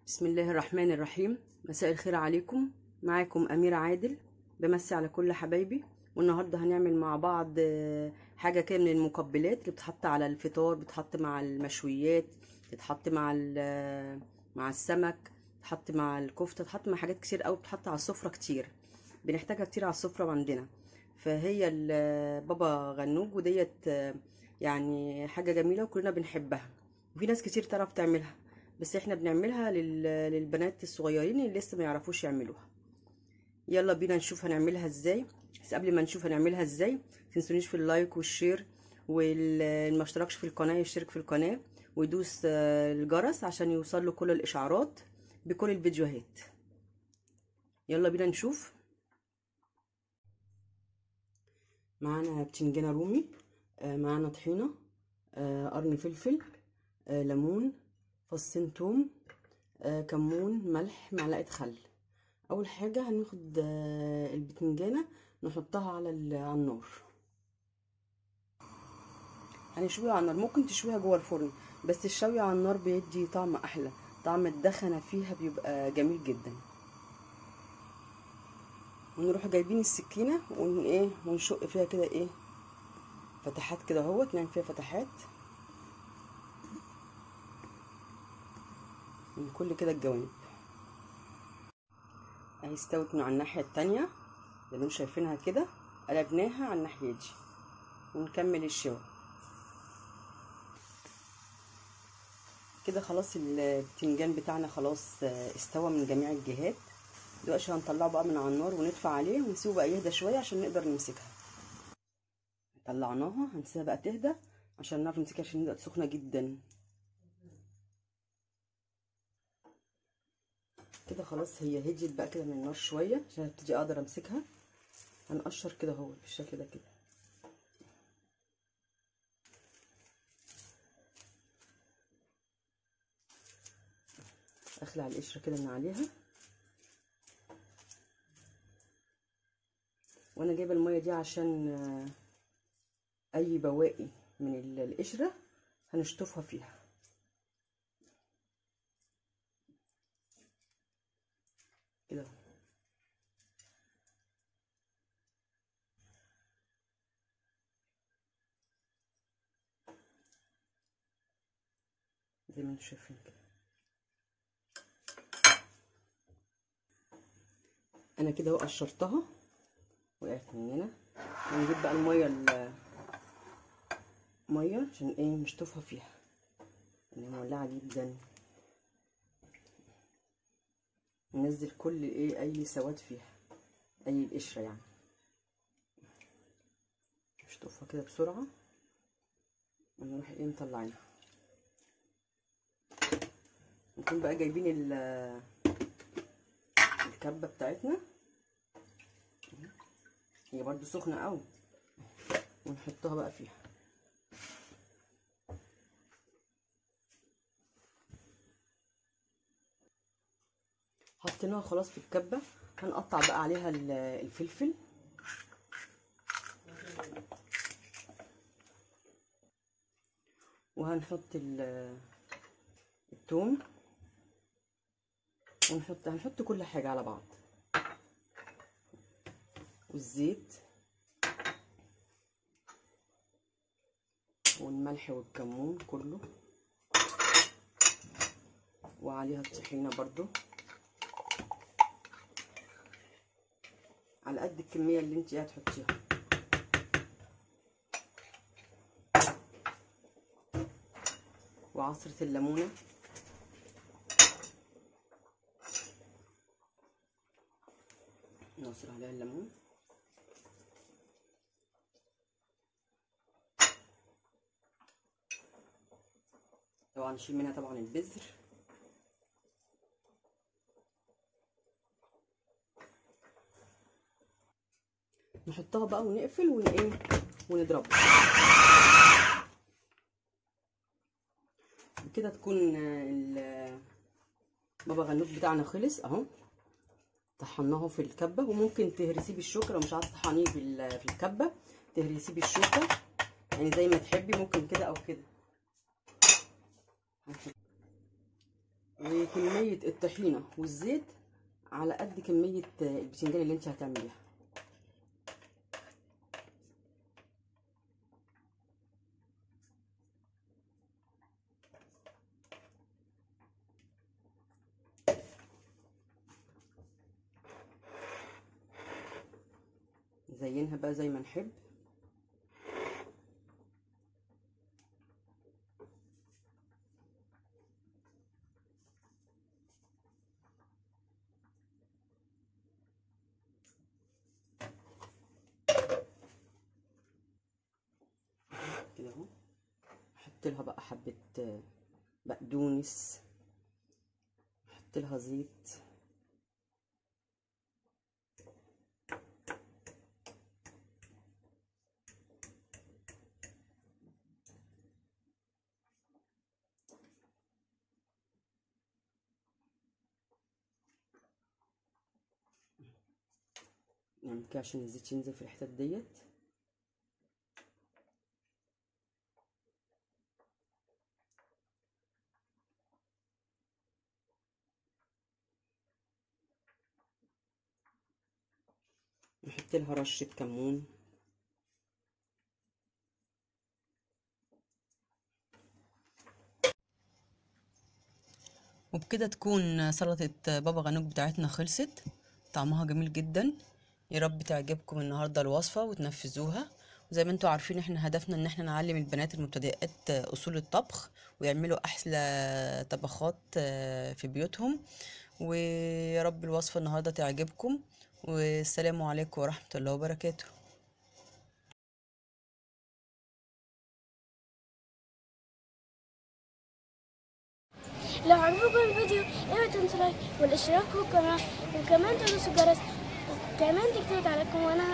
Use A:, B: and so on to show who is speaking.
A: بسم الله الرحمن الرحيم. مساء الخير عليكم، معاكم أميرة عادل، بمسي على كل حبايبي. والنهارده هنعمل مع بعض حاجة كده من المقبلات اللي بتحط على الفطار، بتحط مع المشويات، بتحط مع السمك، بتحط مع الكفتة، بتحط مع حاجات كتير قوي، بتحط على السفرة كتير، بنحتاجها كتير على السفرة عندنا. فهي بابا غنوج، وديت يعني حاجة جميلة وكلنا بنحبها، وفي ناس كتير تعرف تعملها، بس احنا بنعملها للبنات الصغيرين اللي لسه ما يعرفوش يعملوها. يلا بينا نشوف هنعملها ازاي. بس قبل ما نشوف هنعملها ازاي، متنسونيش في اللايك والشير، واللي ما اشتركش في القناه يشترك في القناه ويدوس الجرس عشان يوصل له كل الاشعارات بكل الفيديوهات. يلا بينا نشوف. معانا بتنجانه رومي، معانا طحينه، قرن فلفل، ليمون، فصين توم، كمون، ملح، معلقه خل. اول حاجه هناخد البتنجانه نحطها على النار، هنشويها على النار. ممكن تشويها جوه الفرن، بس الشوي على النار بيدي طعم احلى، طعم الدخنه فيها بيبقى جميل جدا. ونروح جايبين السكينه ونشق فيها كده فتحات كده اهوت، نعمل فيها فتحات من كل كده الجوانب. اهي استوت من على الناحيه التانية زي ما انتم شايفينها كده، قلبناها على الناحيه دي ونكمل الشوي كده. خلاص البتنجان بتاعنا خلاص استوى من جميع الجهات. دلوقتي هنطلعه بقى من على النار ونطفي عليه ونسيبه بقى يهدى شويه عشان نقدر نمسكها. طلعناها، هنسيبها بقى تهدى عشان نعرف نمسكها، عشان بقت سخنه جدا كده. خلاص هي هديت بقى كده من النار شويه عشان ابتدي اقدر امسكها. هنقشر كده اهو بالشكل ده كده. اخلع القشره كده من عليها، وانا جايبه الميه دي عشان اي بواقي من القشره هنشطفها فيها كده. زي ما انتم شايفين كده. انا كده اهو قشرتها، وقعت مننا. هنجيب بقى الميه عشان نشطفها فيها، اللي مولعه جدا، ننزل كل اي سواد فيها، اي القشره يعني. نشطفها كده بسرعه ونروح مطلعينها. نكون بقى جايبين الكبه بتاعتنا، هي برضو سخنه قوي، ونحطها بقى فيها. حطيناها خلاص في الكبه. هنقطع بقى عليها الفلفل، وهنحط الثوم، هنحط كل حاجه على بعض، والزيت والملح والكمون كله، وعليها الطحينه برضو على قد الكميه اللي انت هتحطيها. وعصره الليمونه، نعصر عليها الليمون. طبعا نشيل منها طبعا البذر. نحطها بقى ونقفل ونضربها كده. تكون بابا غنوج بتاعنا خلص اهو. طحناه في الكبه، وممكن تهرسيه بالشوكه لو مش عايزه تطحنيه في الكبه، تهرسيه بالشوكه يعني زي ما تحبي، ممكن كده او كده. وكميه الطحينه والزيت على قد كميه البتنجان اللي انت هتعمليها. زينها بقى زي ما نحب. كده اهو. احط لها بقى حبه بقدونس، احط لها زيت، نعمل كده عشان الزيت ينزل في الحتت ديت. نحط لها رشه كمون، وبكده تكون سلطة بابا غنوج بتاعتنا خلصت. طعمها جميل جدا. يا رب تعجبكم النهاردة الوصفة وتنفذوها. وزي ما انتوا عارفين احنا هدفنا ان احنا نعلم البنات المبتدئات اصول الطبخ ويعملوا احلى طبخات في بيوتهم. ويا رب الوصفة النهاردة تعجبكم، والسلام عليكم ورحمة الله وبركاته.
B: لو عجبكم الفيديو اوعوا تنسوا لايك والاشتراك في القناة، وكمان تدوسوا الجرس، وكمان تكتبوا تعليقكم وانا